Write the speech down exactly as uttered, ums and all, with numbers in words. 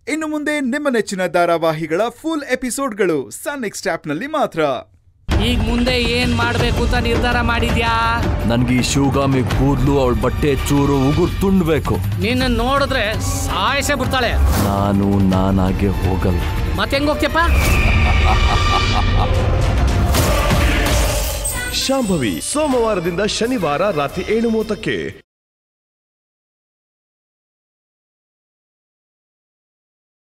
ಇನ್ನು ಮುಂದೆ ನಿಮ್ಮ ನೆಚ್ಚಿನ ಧಾರಾವಾಹಿಗಳ ಫುಲ್ ಎಪಿಸೋಡ್ಗಳು ಸನ್ ನೆಕ್ಸ್ಟ್ ಆಪ್ನಲ್ಲಿ ಮಾತ್ರ. ಈಗ ಮುಂದೆ ಏನ್ ಮಾಡ್ಬೇಕು ಅಂತ ನಿರ್ಧಾರ ಮಾಡಿದ್ಯಾ? ನನ್ಗೆ ಈ ಶಿವಗಾಮಿ ಕೂದ್ಲು ಅವಳ ಬಟ್ಟೆ ಚೂರು ಉಗುರು ತುಂಡ್ಬೇಕು. ನಿನ್ನ ನೋಡಿದ್ರೆ ಸಾಯಿಸೇ ಬಿಡ್ತಾಳೆ. ನಾನು ನಾನಾಗೆ ಹೋಗಲ್ಲ. ಮತ್ತೆ ಹೆಂಗ್ ಹೋಗ್ತೀಯಪ್ಪ? ಶಾಂಭವಿ ಸೋಮವಾರದಿಂದ ಶನಿವಾರ ರಾತ್ರಿ ಏಳು ಮೂವತ್ತಕ್ಕೆ.